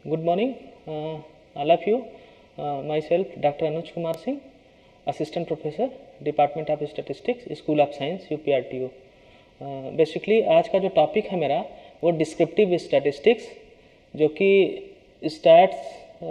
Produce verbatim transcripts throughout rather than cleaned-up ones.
Good morning, uh, all of you. Uh, myself, Doctor Anuj Kumar Singh, Assistant Professor, Department of Statistics, School of Science, U P R T U. Basically आज का जो topic है मेरा वो descriptive statistics, जो कि stats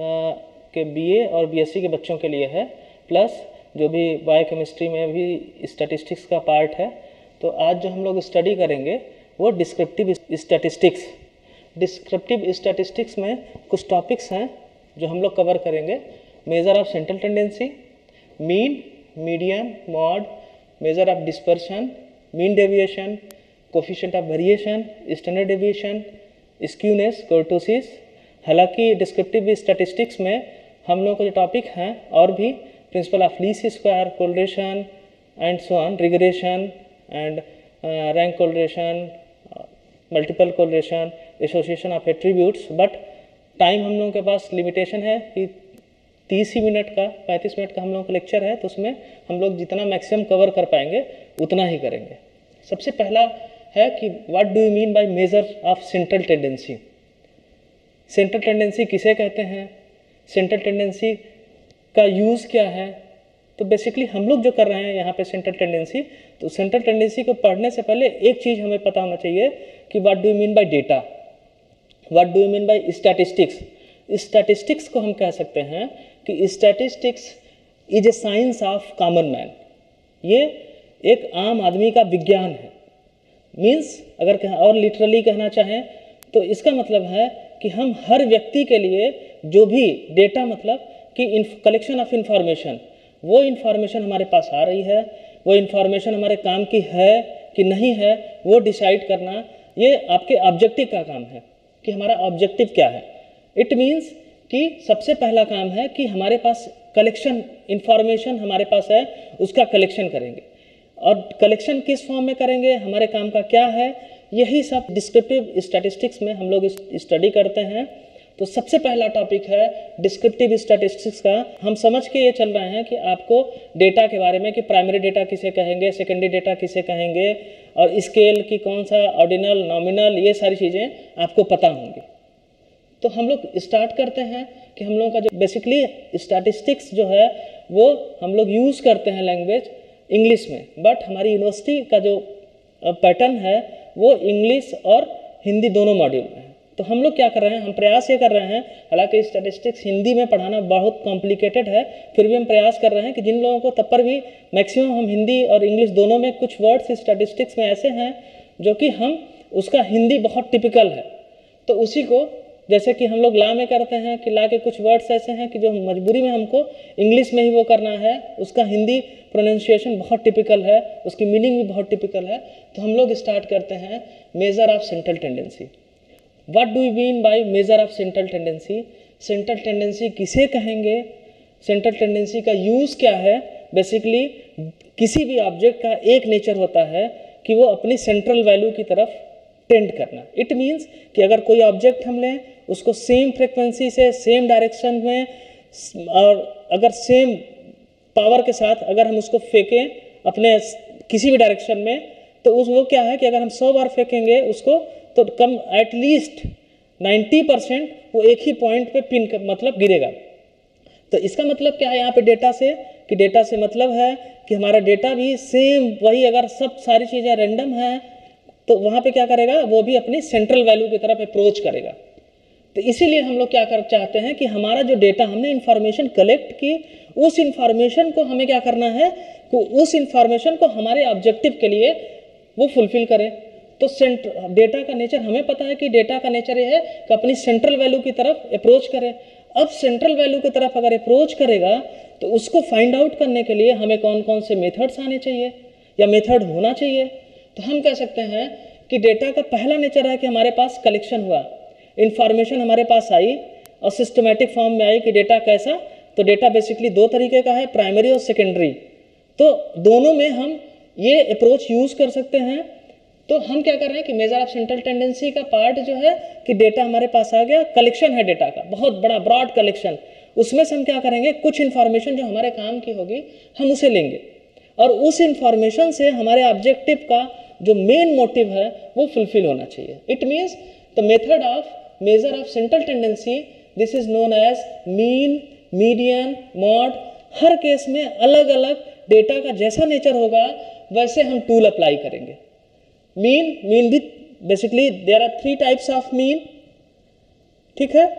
के BA और बीएससी के बच्चों के लिए है, प्लस जो भी बायोकेमिस्ट्री में भी स्टैटिस्टिक्स का पार्ट है। तो आज जो हम लोग स्टडी करेंगे वो डिस्क्रिप्टिव स्टैटिस्टिक्स। डिस्क्रिप्टिव स्टैटिस्टिक्स में कुछ टॉपिक्स हैं जो हम लोग कवर करेंगे। Measure of central tendency, mean, median, mode, measure of dispersion, mean deviation, coefficient of variation, standard deviation, skewness, kurtosis. हालांकि डिस्क्रिप्टिव स्टैटिस्टिक्स में हम लोगों के जो टॉपिक हैं और भी principle of least square, correlation and so on, regression and rank correlation, multiple correlation, association of attributes. But time हम लोगों के पास लिमिटेशन है कि तीस ही मिनट का, पैंतीस मिनट का हम लोगों का लेक्चर है, तो उसमें हम लोग जितना मैक्सिमम कवर कर पाएंगे उतना ही करेंगे। सबसे पहला है कि what do you mean by measure of central tendency. Central tendency किसे कहते हैं, सेंट्रल टेंडेंसी का यूज़ क्या है। तो बेसिकली हम लोग जो कर रहे हैं यहाँ पे सेंट्रल टेंडेंसी, तो सेंट्रल टेंडेंसी को पढ़ने से पहले एक चीज़ हमें पता होना चाहिए कि what do you mean by data, what do you mean by statistics. Statistics को हम कह सकते हैं कि statistics is a science of common man. ये एक आम आदमी का विज्ञान है। मीन्स अगर कह और लिटरली कहना चाहें तो इसका मतलब है कि हम हर व्यक्ति के लिए जो भी डेटा, मतलब कि कलेक्शन ऑफ इंफॉर्मेशन, वो इंफॉर्मेशन हमारे पास आ रही है, वो इंफॉर्मेशन हमारे काम की है कि नहीं है, वो डिसाइड करना, ये आपके ऑब्जेक्टिव का काम है कि हमारा ऑब्जेक्टिव क्या है। इट मीन्स कि सबसे पहला काम है कि हमारे पास कलेक्शन, इंफॉर्मेशन हमारे पास है, उसका कलेक्शन करेंगे। और कलेक्शन किस फॉर्म में करेंगे, हमारे काम का क्या है, यही सब डिस्क्रिप्टिव स्टैटिस्टिक्स में हम लोग स्टडी करते हैं। तो सबसे पहला टॉपिक है डिस्क्रिप्टिव स्टैटिस्टिक्स का। हम समझ के ये चल रहे हैं कि आपको डेटा के बारे में कि प्राइमरी डेटा किसे कहेंगे, सेकेंडरी डेटा किसे कहेंगे, और स्केल की कौन सा, ऑर्डिनल, नॉमिनल, ये सारी चीज़ें आपको पता होंगी। तो हम लोग स्टार्ट करते हैं कि हम लोगों का जो बेसिकली स्टैटिस्टिक्स जो है वो हम लोग यूज़ करते हैं लैंग्वेज इंग्लिश में, बट हमारी यूनिवर्सिटी का जो पैटर्न है वो इंग्लिश और हिंदी दोनों मॉड्यूल में है। तो हम लोग क्या कर रहे हैं, हम प्रयास ये कर रहे हैं, हालांकि स्टैटिस्टिक्स हिंदी में पढ़ाना बहुत कॉम्प्लिकेटेड है, फिर भी हम प्रयास कर रहे हैं कि जिन लोगों को तब पर भी मैक्सिमम हम हिंदी और इंग्लिश दोनों में कुछ वर्ड्स स्टैटिस्टिक्स में ऐसे हैं जो कि हम उसका हिंदी बहुत टिपिकल है, तो उसी को, जैसे कि हम लोग ला में करते हैं कि ला के कुछ वर्ड्स ऐसे हैं कि जो मजबूरी में हमको इंग्लिश में ही वो करना है, उसका हिंदी प्रोनाउंसिएशन बहुत टिपिकल है, उसकी मीनिंग भी बहुत टिपिकल है। तो हम लोग स्टार्ट करते हैं measure of central tendency. What do you mean by measure of central tendency. Central tendency किसे कहेंगे, सेंट्रल टेंडेंसी का यूज़ क्या है। बेसिकली किसी भी ऑब्जेक्ट का एक नेचर होता है कि वो अपनी सेंट्रल वैल्यू की तरफ टेंड करना। इट मीन्स कि अगर कोई ऑब्जेक्ट हम लें, उसको सेम फ्रिक्वेंसी से, सेम डायरेक्शन में, और अगर सेम पावर के साथ अगर हम उसको फेंकें अपने किसी भी डायरेक्शन में, तो उस वो क्या है कि अगर हम सौ बार फेंकेंगे उसको, तो कम एटलीस्ट नब्बे परसेंट वो एक ही पॉइंट पे पिन कर, मतलब गिरेगा। तो इसका मतलब क्या है यहाँ पे डेटा से, कि डेटा से मतलब है कि हमारा डेटा भी सेम वही, अगर सब सारी चीज़ें रैंडम है तो वहाँ पे क्या करेगा, वो भी अपनी सेंट्रल वैल्यू की तरफ अप्रोच करेगा। तो इसीलिए हम लोग क्या कर चाहते हैं कि हमारा जो डेटा हमने इंफॉर्मेशन कलेक्ट की, उस इंफॉर्मेशन को हमें क्या करना है कि उस इंफॉर्मेशन को हमारे ऑब्जेक्टिव के लिए वो फुलफिल करे। तो सेंट्र डेटा का नेचर हमें पता है कि डेटा का नेचर ये है कि अपनी सेंट्रल वैल्यू की तरफ अप्रोच करे। अब सेंट्रल वैल्यू की तरफ अगर अप्रोच करेगा तो उसको फाइंड आउट करने के लिए हमें कौन कौन से मेथड्स आने चाहिए या मेथड होना चाहिए। तो हम कह सकते हैं कि डेटा का पहला नेचर है कि हमारे पास कलेक्शन हुआ, इंफॉर्मेशन हमारे पास आई और सिस्टमेटिक फॉर्म में आई कि डेटा कैसा। तो डेटा बेसिकली दो तरीके का है, प्राइमरी और सेकेंडरी। तो दोनों में हम ये अप्रोच यूज़ कर सकते हैं। तो हम क्या कर रहे हैं कि मेजर ऑफ सेंट्रल टेंडेंसी का पार्ट जो है कि डेटा हमारे पास आ गया, कलेक्शन है डेटा का, बहुत बड़ा ब्रॉड कलेक्शन। उसमें से हम क्या करेंगे, कुछ इन्फॉर्मेशन जो हमारे काम की होगी हम उसे लेंगे, और उस इन्फॉर्मेशन से हमारे ऑब्जेक्टिव का जो मेन मोटिव है वो फुलफिल होना चाहिए। It means the method of measure of central tendency this is known as mean, median, mode. हर केस में अलग अलग डेटा का जैसा नेचर होगा वैसे हम टूल अप्लाई करेंगे। मीन, मीन भी basically there are three types of mean, ठीक है,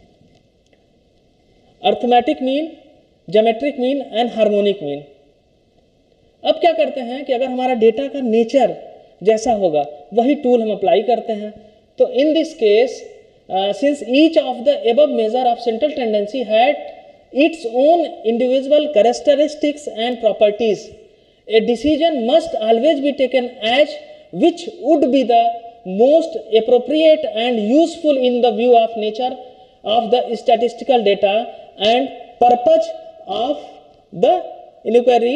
arithmetic mean, geometric mean and harmonic mean. अब क्या करते हैं कि अगर हमारा डेटा का नेचर जैसा होगा वही टूल हम अप्लाई करते हैं। तो in this case since each of the above measure of central tendency had its own individual characteristics and properties, a decision must always be taken as which would be the most appropriate and useful in the view of nature of the statistical data and purpose of the inquiry।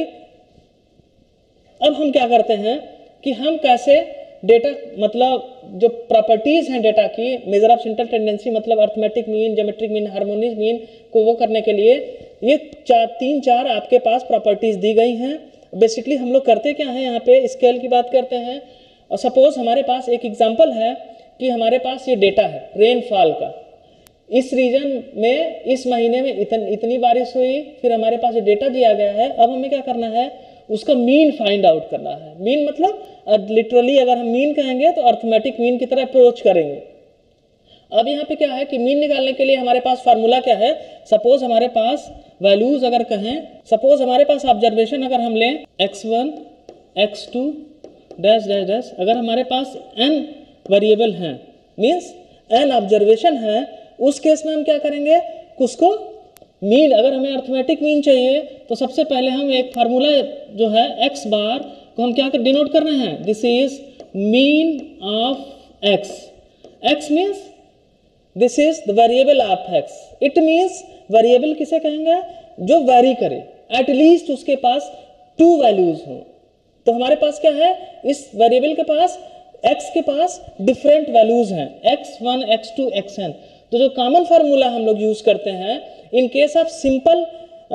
अब हम क्या करते हैं कि हम कैसे data मतलब जो प्रॉपर्टीज हैं डेटा की, मेजर ऑफ सेंट्रल टेंडेंसी मतलब arithmetic mean, geometric mean, harmonic mean को वो करने के लिए ये चार तीन चार आपके पास प्रॉपर्टीज दी गई हैं। बेसिकली हम लोग करते क्या है, यहाँ पे स्केल की बात करते हैं। और सपोज हमारे पास एक एग्जांपल है कि हमारे पास ये डेटा है रेनफॉल का, इस रीजन में इस महीने में इतन, इतनी बारिश हुई, फिर हमारे पास ये डेटा दिया गया है। अब हमें क्या करना है, उसका मीन फाइंड आउट करना है। मीन मतलब लिटरली अगर हम मीन कहेंगे तो अर्थमेटिक मीन की तरह अप्रोच करेंगे। अब यहाँ पे क्या है कि मीन निकालने के लिए हमारे पास फार्मूला क्या है, सपोज हमारे पास वैल्यूज अगर कहें, सपोज हमारे पास ऑब्जर्वेशन अगर हम लें x one, x two, dash dash dash, अगर हमारे पास एन वेरिएबल हैं मीन्स एन ऑब्जर्वेशन है, उस केस में हम क्या करेंगे, उसको मीन, अगर हमें अर्थमेटिक मीन चाहिए तो सबसे पहले हम एक फार्मूला जो है एक्स बार को हम क्या कर डिनोट कर रहे हैं, this is mean of x. X means this is the variable of x. It means variable किसे कहेंगे, जो वेरी करे, एटलीस्ट उसके पास टू वैल्यूज हो। तो हमारे पास क्या है, इस वेरिएबल के पास x के पास डिफरेंट वैल्यूज हैं, x one, x two, x n. तो जो कॉमन फार्मूला हम लोग यूज करते हैं in case of simple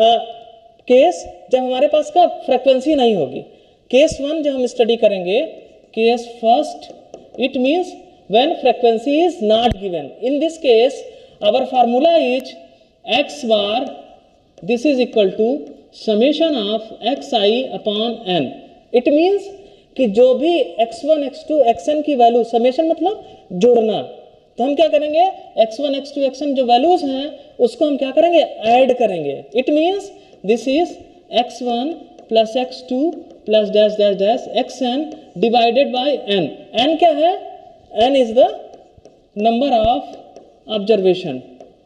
case, जब हमारे पास का फ्रीक्वेंसी नहीं होगी, केस वन जब हम स्टडी करेंगे, case first, it means when frequency is not given. In this case our formula is x bar, this is equal to summation of xi upon n. It means कि जो भी x one, x two, x n की value, summation मतलब जोड़ना, तो हम क्या करेंगे, x one, x two, x n जो वैल्यूज हैं उसको हम क्या करेंगे, ऐड करेंगे। It means this is x one plus x two plus dash dash dash x n divided by n. N क्या है, n is the number of observation।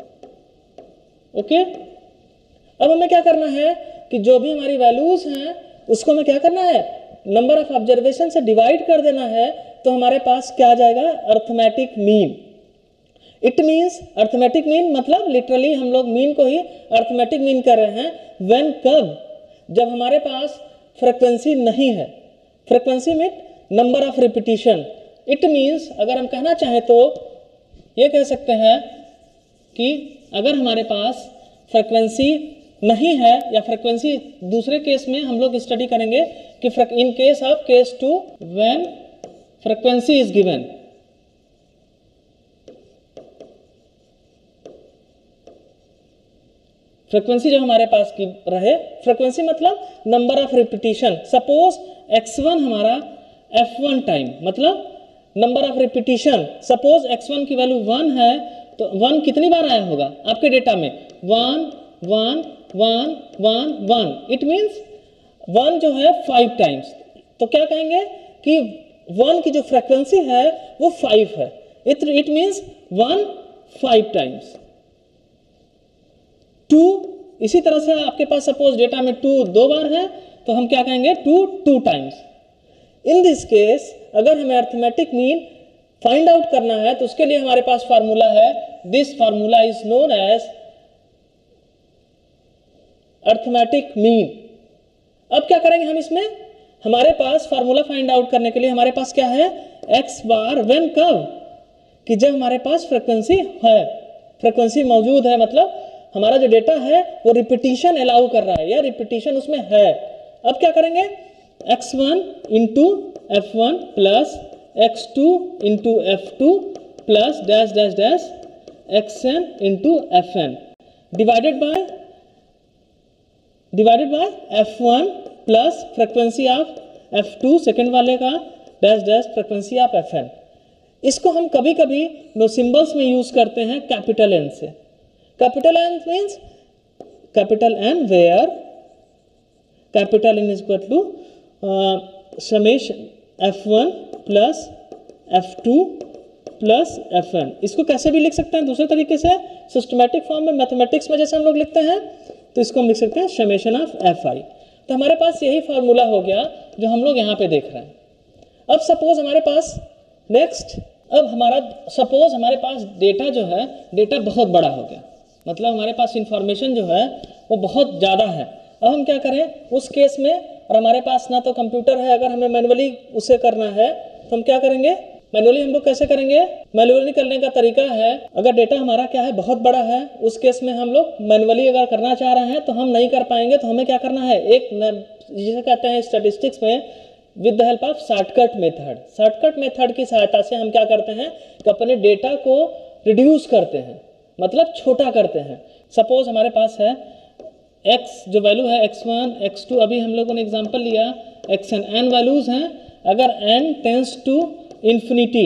Okay, अब हमें क्या करना है कि जो भी हमारी वैल्यूज हैं उसको हमें क्या करना है, नंबर ऑफ ऑब्जर्वेशन से डिवाइड कर देना है, तो हमारे पास क्या आ जाएगा, arithmetic mean. It means arithmetic mean मतलब लिटरली हम लोग मीन को ही अर्थमेटिक मीन कर रहे हैं। व्हेन, कब, जब हमारे पास फ्रीक्वेंसी नहीं है। Frequency mean number of repetition. It means अगर हम कहना चाहें तो ये कह सकते हैं कि अगर हमारे पास फ्रीक्वेंसी नहीं है, या फ्रीक्वेंसी दूसरे केस में हम लोग स्टडी करेंगे कि in case of case two when frequency is given, frequency जो हमारे पास की रहे, फ्रीक्वेंसी मतलब number of repetition. Suppose x one हमारा एफ वन टाइम मतलब number of repetition. Suppose x one की वैल्यू वन है, तो वन कितनी बार आया होगा आपके डेटा में, one one one one one. It means one जो है फाइव टाइम्स। तो क्या कहेंगे कि वन की जो फ्रीक्वेंसी है वो फाइव है। It it means one five times. Two, इसी तरह से आपके पास सपोज डेटा में टू दो बार है, तो हम क्या कहेंगे, two two times. In this case अगर हमें अर्थमेटिक मीन फाइंड आउट करना है तो उसके लिए हमारे पास फार्मूला है, this formula is known as arithmetic mean. अब क्या करेंगे हम इसमें, हमारे पास फार्मूला फाइंड आउट करने के लिए हमारे पास क्या है, एक्स बार व्हेन, कब, कि जब हमारे पास फ्रीक्वेंसी है, फ्रीक्वेंसी मौजूद है, मतलब हमारा जो डेटा है वो रिपीटिशन अलाउ कर रहा है या रिपीटिशन उसमें है। अब क्या करेंगे, x one into f one plus x two into f two plus dash dash dash x n into f n divided by divided by f one plus frequency of f two second वाले का dash dash frequency of f n. इसको हम कभी कभी no symbols में use करते हैं capital n से। Capital n means capital n where capital n is equal to summation f one plus f two plus f n. इसको कैसे भी लिख सकते हैं दूसरे तरीके से, सिस्टमैटिक फॉर्म में मैथमेटिक्स में जैसे हम लोग लिखते हैं, तो इसको हम लिख सकते हैं समेशन ऑफ एफ आई। तो हमारे पास यही फार्मूला हो गया जो हम लोग यहाँ पे देख रहे हैं। अब सपोज हमारे पास नेक्स्ट अब हमारा सपोज हमारे पास डेटा जो है डेटा बहुत बड़ा हो गया, मतलब हमारे पास इंफॉर्मेशन जो है वो बहुत ज़्यादा है। अब हम क्या करें उस केस में, और हमारे पास ना तो कंप्यूटर है, अगर हमें मैनुअली उसे करना है तो हम क्या करेंगे, मैनुअली हम लोग कैसे करेंगे, मैनुअली करने का तरीका है, अगर डेटा हमारा क्या है बहुत बड़ा है, उस केस में हम लोग मैनुअली अगर करना चाह रहे हैं तो हम नहीं कर पाएंगे। तो हमें क्या करना है, एक जिसे कहते हैं स्टैटिस्टिक्स में with the help of shortcut method. Shortcut method की सहायता से हम क्या करते हैं कि अपने डेटा को रिड्यूस करते हैं, मतलब छोटा करते हैं। सपोज हमारे पास है x जो वैल्यू है एक्स वन एक्स टू, अभी हम लोगों ने एग्जांपल लिया एक्स एन, एन वैल्यूज हैं, अगर n टेंस टू इंफिनिटी,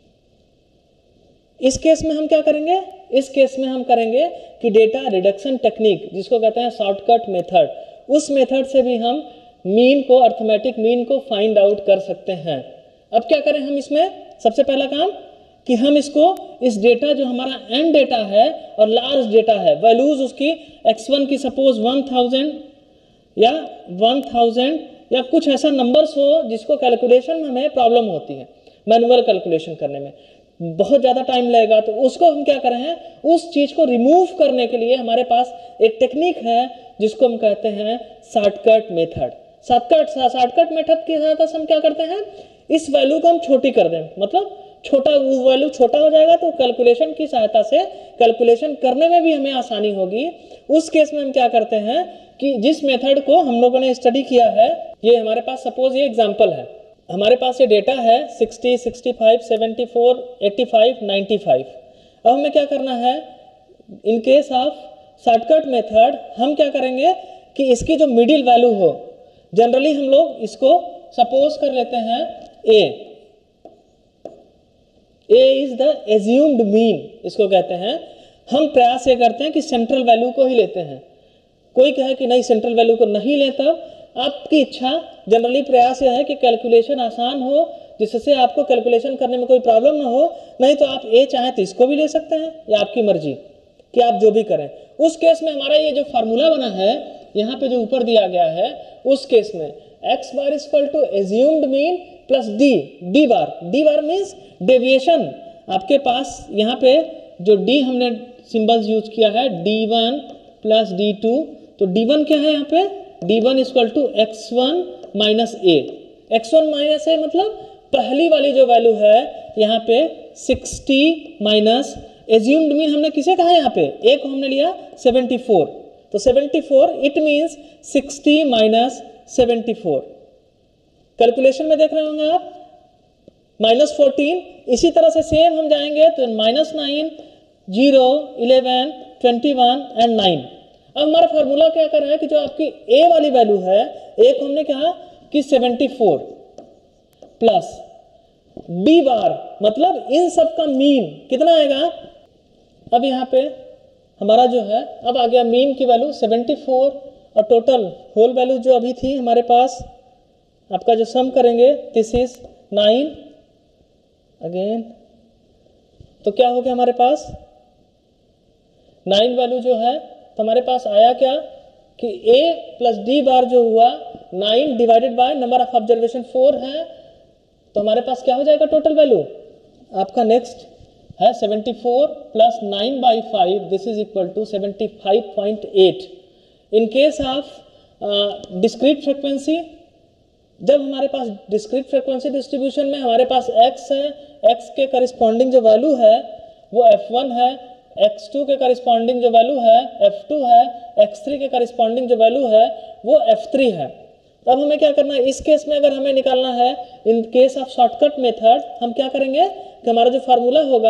इस केस में हम क्या करेंगे, इस केस में हम करेंगे कि डेटा रिडक्शन टेक्निक जिसको कहते हैं शॉर्टकट मेथड, उस मेथड से भी हम मीन को, अर्थमेटिक मीन को फाइंड आउट कर सकते हैं। अब क्या करें हम इसमें, सबसे पहला काम कि हम इसको इस डेटा जो हमारा एन डेटा है और लार्ज डेटा है, वैल्यूज उसकी एक्स वन की सपोज वन थाउजेंड या वन थाउजेंड या कुछ ऐसा नंबर्स हो जिसको कैलकुलेशन में हमें प्रॉब्लम होती है, मैनुअल कैलकुलेशन करने में बहुत ज़्यादा टाइम लगेगा, तो उसको हम क्या कर रहे हैं, उस चीज़ को रिमूव करने के लिए हमारे पास एक टेक्निक है जिसको हम कहते हैं shortcut method. Shortcut shortcut method की सहायता से हम क्या करते हैं, इस वैल्यू को हम छोटी कर दें, मतलब छोटा वो वैल्यू छोटा हो जाएगा तो कैलकुलेशन की सहायता से कैलकुलेशन करने में भी हमें आसानी होगी। उस केस में हम क्या करते हैं कि जिस मेथड को हम लोगों ने स्टडी किया है, ये हमारे पास सपोज ये एग्जांपल है, हमारे पास ये डेटा है sixty, sixty five, seventy four, eighty five, ninety five. अब हमें क्या करना है, in case of shortcut method हम क्या करेंगे कि इसकी जो मिडिल वैल्यू हो, जनरली हम लोग इसको सपोज कर लेते हैं A, A is the assumed mean इसको कहते हैं। हम प्रयास ये करते हैं कि सेंट्रल वैल्यू को ही लेते हैं, कोई कहे कि नहीं सेंट्रल वैल्यू को नहीं लेता, आपकी इच्छा। जनरली प्रयास यह है कि कैलकुलेशन आसान हो, जिससे आपको कैलकुलेशन करने में कोई प्रॉब्लम ना हो, नहीं तो आप ए चाहें तो इसको भी ले सकते हैं, या आपकी मर्जी कि आप जो भी करें। उस केस में हमारा ये जो फार्मूला बना है यहाँ पे जो ऊपर दिया गया है, उस केस में x bar is equal to assumed mean plus d, d bar, d bar means deviation. आपके पास यहाँ पे जो डी हमने सिंबल्स यूज किया है d one plus d two, तो डी वन क्या है यहाँ पे, d one equal to x one minus a. X one minus a मतलब पहली वाली जो वैल्यू है यहाँ पे सिक्सटी माइनस एज्यूम्ड मीन हमने किसे कहा यहाँ पे, ए को हमने लिया सेवेंटी फोर, तो seventy four it means sixty minus seventy four. Calculation में देख रहे होंगे आप माइनस फोर्टीन, इसी तरह से सेम हम जाएंगे तो minus nine, zero, eleven, twenty one and nine. अब हमारा फार्मूला क्या कर रहा है कि जो आपकी ए वाली वैल्यू है, ए को हमने कहा कि seventy four plus D bar, मतलब इन सब का मीन कितना आएगा। अब यहाँ पे हमारा जो है अब आ गया मीन की वैल्यू सेवेंटी फोर, और टोटल होल वैल्यू जो अभी थी हमारे पास, आपका जो सम करेंगे दिस इज नाइन अगेन, तो क्या हो गया हमारे पास नाइन वैल्यू जो है, तो हमारे पास आया क्या कि a प्लस डी बार जो हुआ nine divided by number of observation four है, तो हमारे पास क्या हो जाएगा टोटल वैल्यू आपका नेक्स्ट है seventy four plus nine by five, this is equal to seventy five point eight. In case of discrete frequency, जब हमारे पास डिस्क्रीट फ्रिक्वेंसी डिस्ट्रीब्यूशन में हमारे पास x है, x के करस्पॉन्डिंग जो वैल्यू है वो एफ वन है, एक्स टू के करस्पॉन्डिंग जो वैल्यू है एफ टू है, एक्स थ्री के करस्पॉन्डिंग जो वैल्यू है वो एफ थ्री है। तो अब हमें क्या करना है, इस केस में अगर हमें निकालना है in case of shortcut method, हम क्या करेंगे कि हमारा जो फार्मूला होगा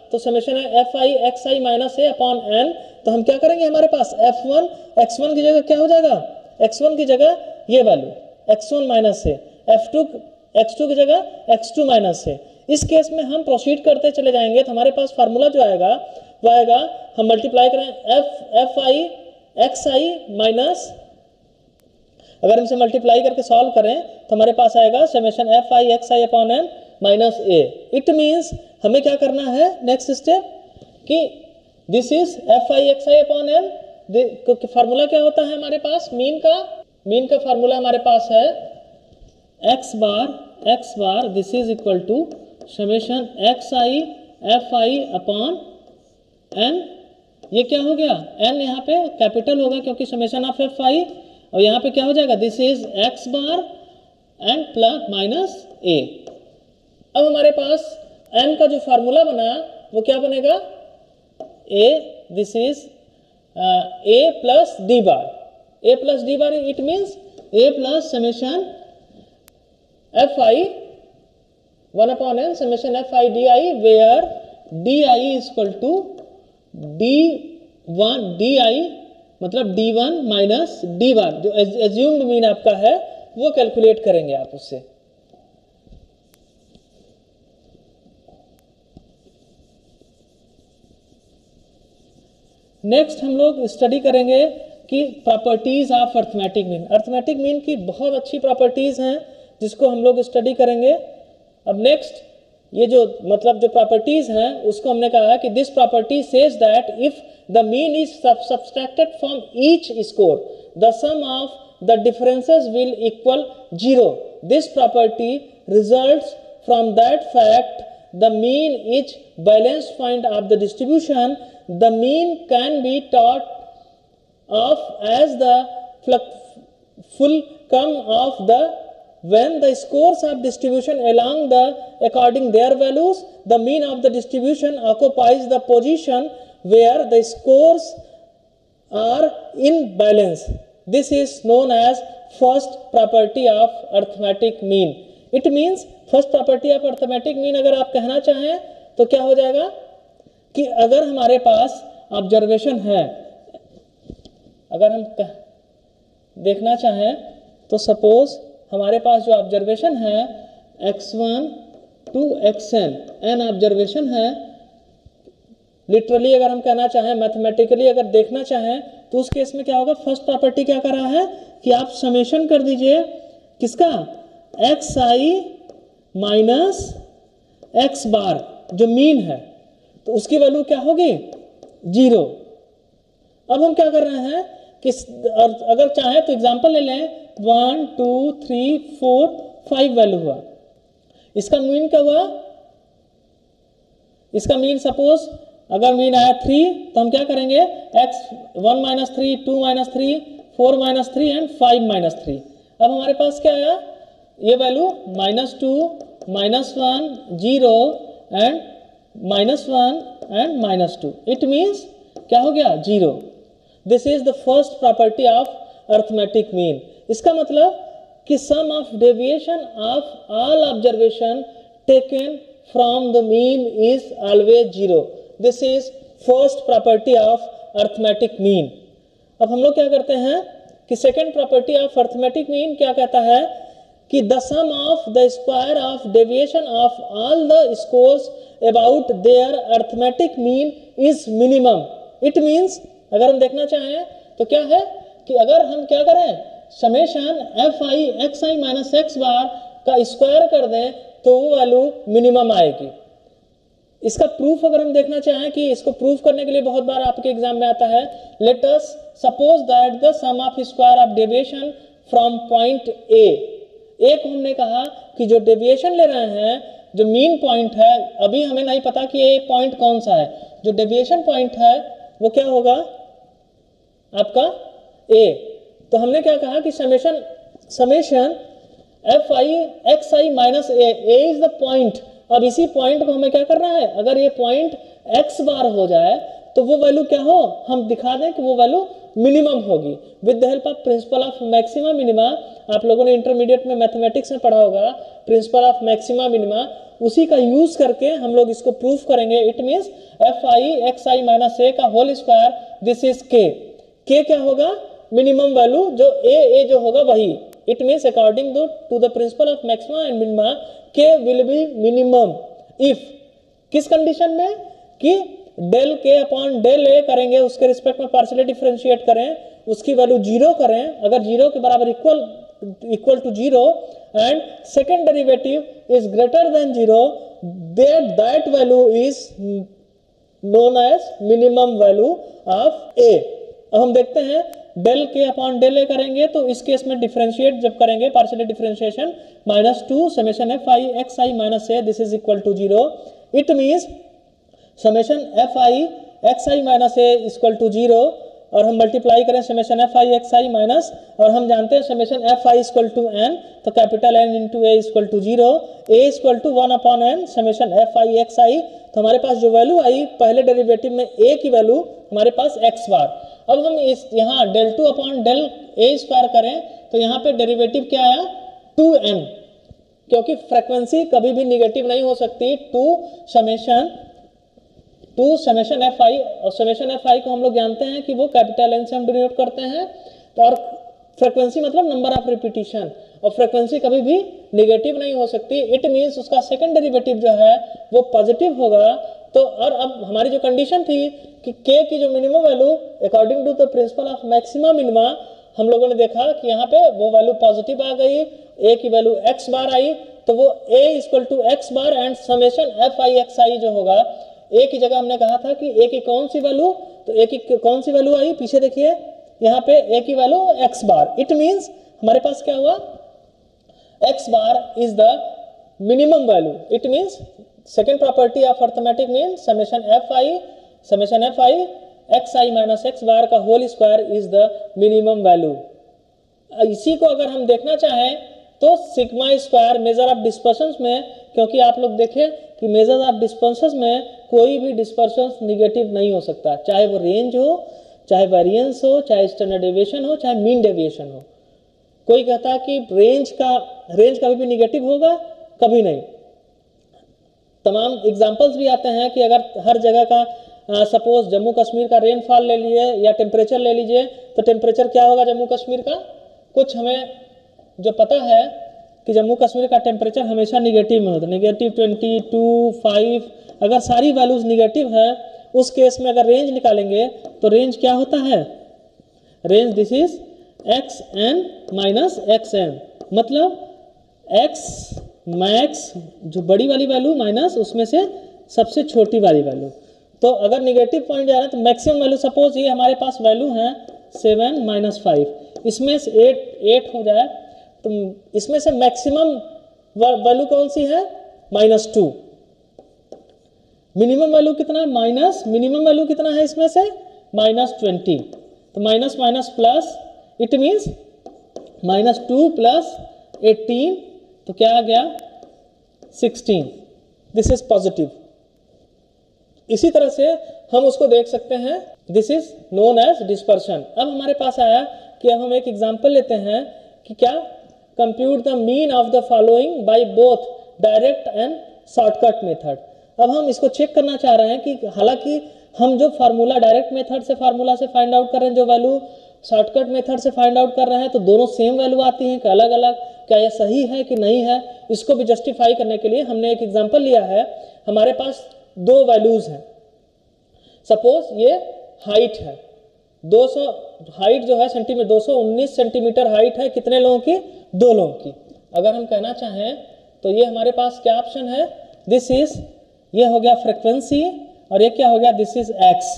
तो समेशन है f I x I minus a upon n. तो हम क्या करेंगे, हमारे पास एफ वन एक्स वन की जगह क्या हो जाएगा, एक्स वन की जगह ये value x one minus a, f two x two की जगह एक्स टू माइनस ए। इस केस में हम प्रोसीड करते चले जाएंगे तो हमारे पास फार्मूला जो आएगा वो आएगा, हम मल्टीप्लाई करें एफ एफ आई एक्स आई माइनस, अगर हम इसे मल्टीप्लाई करके सॉल्व करें तो हमारे पास आएगा summation F I x I upon N minus A. It means हमें क्या करना है नेक्स्ट स्टेप कि this is F I x I upon N. Formula क्या होता है हमारे पास, मीन का मीन का फार्मूला हमारे पास है X bar X bar this is equal to summation X I F I upon N. ये क्या हो गया, एन यहाँ पे कैपिटल होगा क्योंकि समेशन ऑफ एफ आई, और यहाँ पे क्या हो जाएगा, this is X bar and plus minus A. अब हमारे पास एन का जो फार्मूला बना वो क्या बनेगा, A this is A plus D bar, A plus D bar it means A plus summation F I one upon N summation F I D I, where D I is equal to D one D I मतलब D one minus D bar, जो assumed mean आपका है वो calculate करेंगे आप उससे। Next हम लोग स्टडी करेंगे कि properties of arithmetic mean. Arithmetic mean की बहुत अच्छी प्रॉपर्टीज हैं जिसको हम लोग स्टडी करेंगे। अब नेक्स्ट ये जो मतलब जो प्रॉपर्टीज हैं उसको हमने कहा कि this property says that if the mean is subtracted from each score the sum of the differences will equal zero. This property results from that fact the mean is balanced point of the distribution. The mean can be thought of as the fulcrum of the when the scores of distribution along the according their values, the mean of the distribution occupies the position where the scores are in balance. This is known as first property of arithmetic mean. It means first property of arithmetic mean अगर आप कहना चाहें तो क्या हो जाएगा कि अगर हमारे पास ऑब्जर्वेशन है, अगर हम देखना चाहें तो सपोज हमारे पास जो ऑब्जर्वेशन है X one two x N, N observation है। लिटरली अगर हम कहना चाहें, मैथमेटिकली अगर देखना चाहें तो उस केस में क्या होगा, फर्स्ट प्रॉपर्टी क्या कर रहा है कि आप समेशन कर दीजिए किसका, एक्स आई माइनस एक्स बार जो मीन है, तो उसकी वैल्यू क्या होगी, जीरो। अब हम क्या कर रहे हैं कि अगर चाहे तो एग्जांपल ले लें, one two three four five value हुआ, इसका मीन क्या हुआ, इसका मीन सपोज अगर मीन आया थ्री तो हम क्या करेंगे, x one minus three, two minus three, four minus three and five minus three. अब हमारे पास क्या आया, ये value minus two, minus one, zero and minus one and minus two. It means क्या हो गया, zero. This is the first property of arithmetic mean. इसका मतलब कि sum of deviation of all observation taken from the mean is always zero. This is first property of arithmetic mean. अब हम लोग क्या करते हैं कि second property of arithmetic mean क्या कहता है कि the sum of the square of deviation of all the scores about their arithmetic mean is minimum. It means अगर हम देखना चाहें तो क्या है कि अगर हम क्या करें, समेशन एफ आई एक्स आई माइनस एक्स बार का स्क्वायर कर दें तो वो वैल्यू मिनिमम आएगी। इसका प्रूफ अगर हम देखना चाहें कि इसको प्रूफ करने के लिए बहुत बार आपके एग्जाम में आता है, let us suppose that the sum of square of deviation from point A. एक हमने कहा कि जो डेविएशन ले रहे हैं, जो मीन पॉइंट है, अभी हमें नहीं पता कि ये पॉइंट कौन सा है, जो डेविएशन पॉइंट है वो क्या होगा आपका ए। तो हमने क्या कहा कि summation summation F I x I minus A, A is the point. अब इसी पॉइंट को हमें क्या करना है, अगर ये पॉइंट एक्स बार हो जाए तो वो वैल्यू क्या हो, हम दिखा दें कि वो वैल्यू मिनिमम होगी। With the help of principle of maxima minima, आप लोगों ने इंटरमीडिएट में मैथमेटिक्स में पढ़ा होगा प्रिंसिपल ऑफ मैक्सिमा मिनिमा, उसी का यूज करके हम लोग इसको प्रूफ करेंगे। It means F I x I minus A का होल स्क्वायर, दिस इज के। के क्या होगा? मिनिमम वैल्यू, जो ए ए जो होगा वही। It means according to the principle of maxima and minima, K will be minimum if, किस कंडीशन में कि डेल के अपॉन डेल ए करेंगे, उसके रिस्पेक्ट में पार्शियली डिफरेंशिएट करें, उसकी वैल्यू जीरो करें, अगर जीरो के बराबर equal equal to zero and second derivative is greater than zero, that that value is known as minimum value of A. अब हम देखते हैं डेल के अपॉन डेल ए करेंगे तो इस केस में डिफरेंशिएट जब करेंगे partially differentiation, minus two summation F I x I minus A, this is equal to zero. It means summation F I x I minus A equal to zero, और हम multiply करें summation F आई x आई minus, और हम जानते हैं summation F I equal to N, तो capital N into A equal to zero, A equal to one upon N summation F I x आई। तो हमारे पास जो वैल्यू आई पहले डेरिवेटिव में ए की वैल्यू हमारे पास एक्स बार। अब हम इस यहाँ del two upon del A square करें तो यहाँ पे डेरिवेटिव क्या आया? टू एन, क्योंकि फ्रीक्वेंसी कभी भी निगेटिव नहीं हो सकती। Two summation two summation F I, और समेशन एफ आई को हम लोग जानते हैं कि वो कैपिटल एन से हम डिनोट करते हैं, तो और फ्रीक्वेंसी मतलब नंबर ऑफ रिपीटिशन, और फ्रीक्वेंसी कभी भी निगेटिव नहीं हो सकती। इट मीन्स उसका सेकंड डेरिवेटिव जो है वो पॉजिटिव होगा। तो और अब हमारी जो कंडीशन थी कि के की जो minimum value according to the principle of maxima minima, हम लोगों ने देखा कि यहाँ पे वो वैल्यू पॉजिटिव आ गई, ए की वैल्यू एक्स बार आई, तो वो A equal to X bar and summation F I x I जो होगा, ए की जगह हमने कहा था कि ए की कौन सी वैल्यू, तो ए की कौन सी वैल्यू आई, पीछे देखिए यहाँ पे ए की value X bar. It means हमारे पास क्या हुआ? X bar is the minimum value. It means second property of arithmetic mean summation F I summation F I x I minus X bar का whole square is the minimum value. इसी को अगर हम देखना चाहें तो sigma square measure of dispersion में, क्योंकि आप लोग देखें कि मेजर ऑफ डिस्पर्शन में कोई भी डिस्पर्शन निगेटिव नहीं हो सकता, चाहे वो रेंज हो, चाहे वेरिएंस हो, चाहे स्टैंडर्ड डेविएशन हो, चाहे मीन डेविएशन हो। कोई कहता है कि रेंज का रेंज कभी भी निगेटिव होगा, कभी नहीं। तमाम एग्जांपल्स भी आते हैं कि अगर हर जगह का सपोज जम्मू कश्मीर का रेनफॉल ले लिए या टेम्परेचर ले लीजिए, तो टेम्परेचर क्या होगा जम्मू कश्मीर का? कुछ हमें जो पता है कि जम्मू कश्मीर का टेम्परेचर हमेशा निगेटिव में होता है, निगेटिव ट्वेंटी टू फाइव। अगर सारी वैल्यूज निगेटिव है उस केस में अगर रेंज निकालेंगे तो रेंज क्या होता है? Range this is X N minus X N, मतलब एक्स मैक्स जो बड़ी वाली वैल्यू माइनस उसमें से सबसे छोटी वाली वैल्यू। तो अगर निगेटिव पॉइंट जा रहा है तो मैक्सिमम वैल्यू, सपोज ये हमारे पास वैल्यू है सेवन माइनस फाइव, इसमें से एट एट हो जाए तो इसमें से मैक्सिमम वैल्यू कौन सी है? Minus two. मिनिमम वैल्यू कितना? माइनस मिनिमम वैल्यू कितना है इसमें से? Minus twenty. तो minus minus plus, it means minus two plus eighteen, तो क्या आ गया? सिक्सटीन। This is positive. इसी तरह से हम उसको देख सकते हैं, this is known as dispersion. अब हमारे पास आया कि अब हम एक एग्जांपल लेते हैं कि क्या compute the mean of the following by both direct and shortcut method. अब हम इसको चेक करना चाह रहे हैं कि हालांकि हम जो फार्मूला डायरेक्ट मेथड से फार्मूला से फाइंड आउट कर रहे हैं, जो वैल्यू शॉर्टकट मेथड से फाइंड आउट कर रहे हैं, तो दोनों सेम वैल्यू आती हैं कि अलग अलग, क्या यह सही है कि नहीं है? इसको भी जस्टिफाई करने के लिए हमने एक एग्जांपल लिया है। हमारे पास दो वैल्यूज हैं, सपोज ये हाइट है दो सौ, हाइट जो है सेंटीमीटर दो सौ उन्नीस सेंटीमीटर हाइट है, कितने लोगों की? दो लोगों की। अगर हम कहना चाहें तो ये हमारे पास क्या ऑप्शन है? दिस इज, ये हो गया फ्रीक्वेंसी, और ये क्या हो गया? This is X.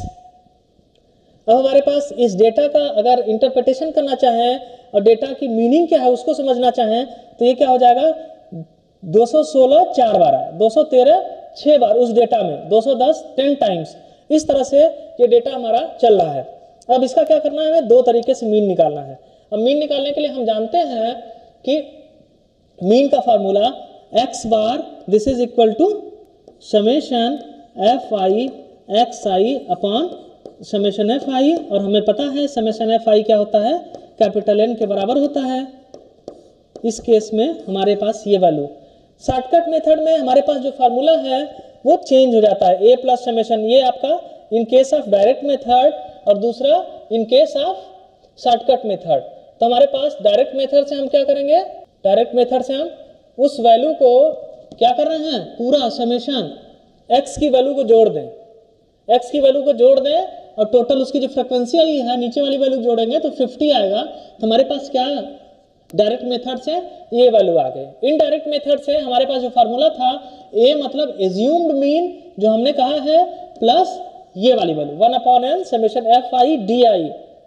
अब हमारे पास इस डेटा का अगर इंटरप्रिटेशन करना चाहें और डेटा की मीनिंग क्या है उसको समझना चाहें तो ये क्या हो जाएगा? दो सौ सोलह चार बार है, दो सौ तेरह छह बार उस डेटा में, दो सौ दस टेन टाइम्स। इस तरह से ये डेटा हमारा चल रहा है। अब इसका क्या करना है? हमें दो तरीके से मीन निकालना है। अब मीन निकालने के लिए हम जानते हैं कि मीन का formula X bar this is equal to summation F I x I upon summation F I, और हमें पता है समेशन एफ आई क्या होता है, कैपिटल एन के बराबर होता है। इस केस में हमारे पास ये वैल्यू, शॉर्टकट मेथड में हमारे पास जो फार्मूला है वो चेंज हो जाता है, ए प्लस समेशन, ये आपका in case of direct method और दूसरा in case of shortcut method. तो हमारे पास डायरेक्ट मेथड से हम क्या करेंगे, डायरेक्ट मेथड से हम उस वैल्यू को क्या कर रहे हैं, पूरा समेशन x की वैल्यू को जोड़ दें, x की वैल्यू को जोड़ दें और टोटल उसकी जो फ्रीक्वेंसी आई है नीचे वाली वैल्यू जोड़ेंगे तो फिफ्टी आएगा। तो हमारे पास क्या डायरेक्ट मेथड से ये वैल्यू आ गई। इनडायरेक्ट मेथड से हमारे पास जो फार्मूला था a मतलब एज्यूम्ड मीन जो हमने कहा है प्लस ये वाली value one upon N summation F I D I.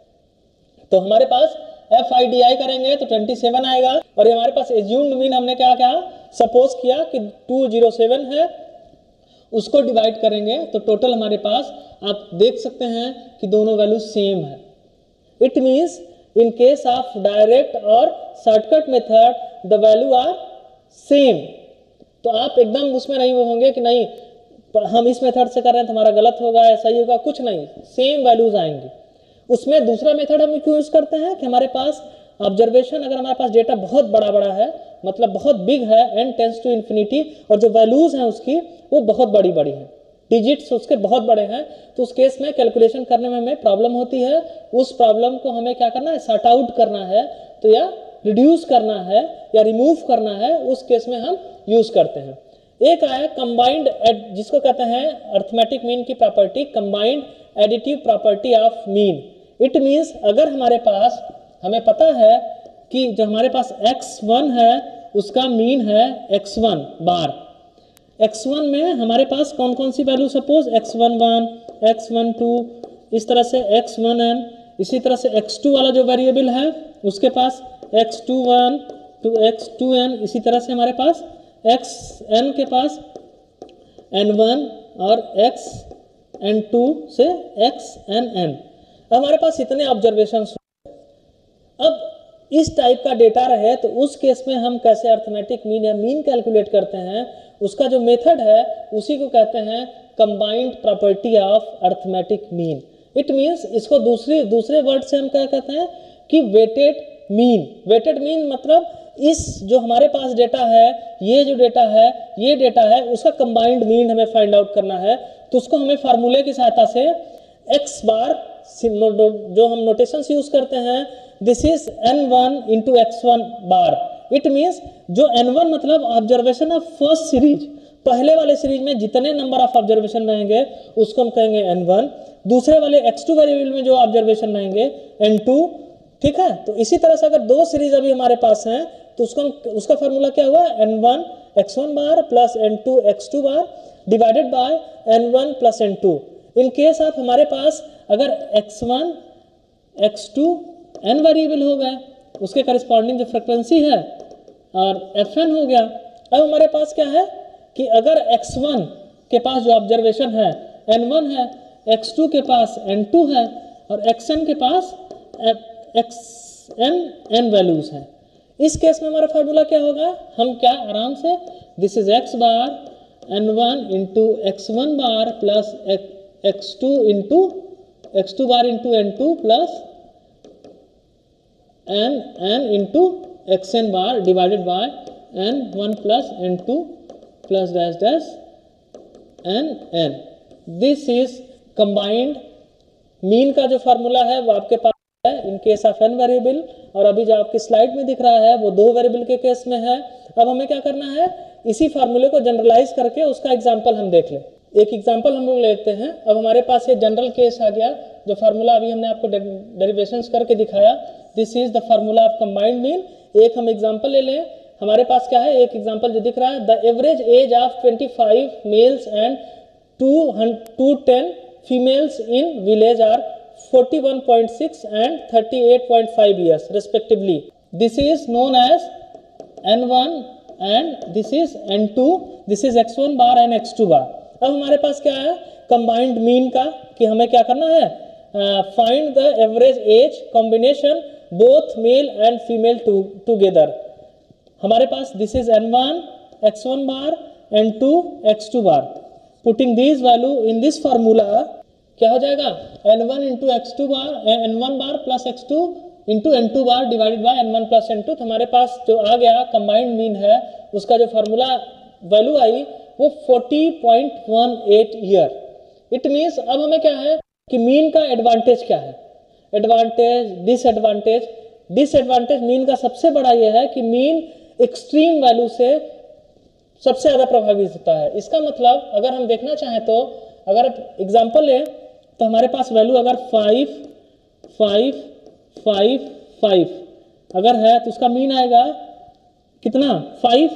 तो हमारे पास एफ आई डी आई करेंगे तो ट्वेंटी सेवन आएगा, और ये हमारे पास एज्यूम्ड मीन हमने क्या कहा, सपोज किया कि टू जीरो सेवन है, उसको डिवाइड करेंगे तो टोटल हमारे पास आप देख सकते हैं कि दोनों वैल्यू सेम है। It means in case of direct और shortcut method the value are same. तो आप एकदम उसमें नहीं वो होंगे कि नहीं हम इस मेथड से कर रहे हैं तो हमारा गलत होगा, ऐसा ही होगा, कुछ नहीं, सेम वैल्यूज आएंगी। उसमें दूसरा मेथड हम क्यों यूज करते हैं कि हमारे पास ऑब्जर्वेशन, अगर हमारे पास डेटा बहुत बड़ा बड़ा है, मतलब बहुत बिग है, एन टेंस टू इन्फिनिटी, और जो वैल्यूज हैं उसकी वो बहुत बड़ी बड़ी हैं, डिजिट्स उसके बहुत बड़े हैं, तो उस केस में कैलकुलेशन करने में हमें प्रॉब्लम होती है। उस प्रॉब्लम को हमें क्या करना है, सॉर्ट आउट करना है, तो या रिड्यूस करना है या रिमूव करना है, उस केस में हम यूज करते हैं। एक आया कंबाइंड, जिसको कहते हैं अर्थमेटिक मीन की property, combined additive property of mean. It means अगर हमारे पास, हमें पता है कि जो हमारे पास एक्स वन है उसका मीन है X one bar, X one में हमारे पास कौन कौन सी value, suppose x one one, x one two, इस तरह से एक्स वन एन, इसी तरह से एक्स टू वाला जो वेरिएबल है उसके पास X two one two x two N, इसी तरह से हमारे पास एक्स एन के पास एन वन और एक्स एन टू से एक्स एन एन। अब हमारे पास इतने ऑब्जर्वेशन, अब इस टाइप का डेटा रहे तो उस केस में हम कैसे अर्थमेटिक मीन या मीन कैलकुलेट करते हैं, उसका जो मेथड है उसी को कहते हैं combined property of arithmetic mean. It means इसको दूसरी दूसरे वर्ड से हम क्या कहते हैं कि वेटेड मीन। वेटेड मीन मतलब इस जो हमारे पास डेटा है, ये जो डेटा है, ये डेटा है, उसका कंबाइंड मीन हमें फाइंड आउट करना है। तो उसको हमें फार्मूले की सहायता से एक्स बार, जो हम नोटेशंस यूज करते हैं, this is N one into X one bar. It means जो एन वन मतलब ऑब्जर्वेशन ऑफ फर्स्ट सीरीज, पहले वाले सीरीज में जितने नंबर ऑफ ऑब्जर्वेशन रहेंगे उसको हम कहेंगे एन वन, दूसरे वाले एक्स टू वेरिएबल में जो ऑब्जर्वेशन रहेंगे एन टू, ठीक है। तो इसी तरह से अगर दो सीरीज अभी हमारे पास हैं तो उसको उसका फॉर्मूला क्या हुआ, N one x one bar plus N two x two bar divided by N one plus N two. In case आप हमारे पास अगर X one x two N variable हो गए, उसके करस्पॉन्डिंग जो फ्रिक्वेंसी है और एफ एन हो गया। अब हमारे पास क्या है कि अगर एक्स वन के पास जो ऑब्जर्वेशन है एन वन है, एक्स टू के पास एन टू है और एक्स एन के पास एक्स एन एन वैल्यूज है, इस केस में हमारा फार्मूला क्या होगा, हम क्या आराम से, this is X bar N one into X one bar plus x two into X two bar into N two plus N N into X N bar divided by N one plus N two plus dash dash N N. This is combined mean का जो formula है वो आपके पास है in case of N variable, और अभी जो आपकी स्लाइड में दिख रहा है वो दो वेरिएबल के केस में है। अब हमें क्या करना है, इसी फार्मूले को जनरलाइज करके उसका एग्जांपल हम देख लें। एक एग्जांपल हम लोग लेते हैं। अब हमारे पास ये जनरल केस आ गया, जो फार्मूला अभी हमने आपको डेरिवेशंस करके दिखाया, this is the formula of combined mean. एक हम एग्जांपल ले लें, हमारे पास क्या है, एक एग्जांपल जो दिख रहा है, the average age of twenty five males and to ten females in village are forty-one point six and thirty-eight point five years respectively. This is known as N one and this is N two, this is X one bar and X two bar. अब हमारे पास क्या है combined mean का, कि हमें क्या करना है, uh, find the average age combination both male and female to, together. हमारे पास this is N one X one bar N two X two bar. Putting these value in this formula, क्या हो जाएगा, N one into X two bar N one bar plus x two into N two bar divided by N one plus N two. तो हमारे पास जो आ गया combined mean है, उसका जो फार्मूला वैल्यू आई वो forty point one eight year. It means अब हमें क्या है कि मीन का एडवांटेज क्या है, एडवांटेज डिसएडवांटेज। डिसएडवांटेज मीन का सबसे बड़ा ये है कि मीन एक्सट्रीम वैल्यू से सबसे ज्यादा प्रभावित होता है। इसका मतलब अगर हम देखना चाहें तो अगर एग्जांपल लें तो हमारे पास वैल्यू अगर फाइव फाइव फाइव फाइव अगर है तो उसका मीन आएगा कितना, फाइव।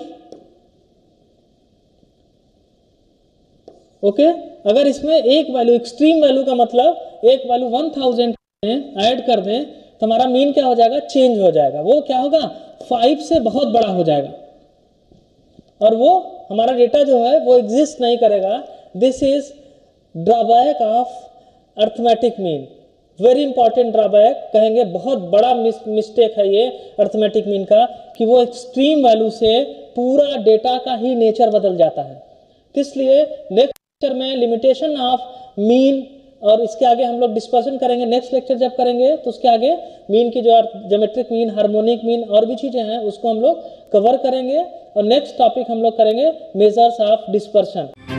Okay okay? अगर इसमें एक वैल्यू एक्सट्रीम वैल्यू का मतलब एक वैल्यू वन थाउजेंड में ऐड कर दें तो हमारा मीन क्या हो जाएगा, चेंज हो जाएगा। वो क्या होगा, फाइव से बहुत बड़ा हो जाएगा और वो हमारा डेटा जो है वो एग्जिस्ट नहीं करेगा। This is drawback of arithmetic mean, very important drawback कहेंगे, बहुत बड़ा मिस्टेक है ये अर्थमेटिक मीन का कि वो एक्सट्रीम वैल्यू से पूरा डेटा का ही नेचर बदल जाता है। इसलिए नेक्स्ट लेक्चर में लिमिटेशन ऑफ मीन और इसके आगे हम लोग डिस्कशन करेंगे। नेक्स्ट लेक्चर जब करेंगे तो उसके आगे मीन की जो ज्योमेट्रिक मीन, हार्मोनिक मीन और भी चीजें हैं उसको हम लोग कवर करेंगे। और नेक्स्ट टॉपिक हम लोग करेंगे मेजर्स ऑफ डिस्पर्शन।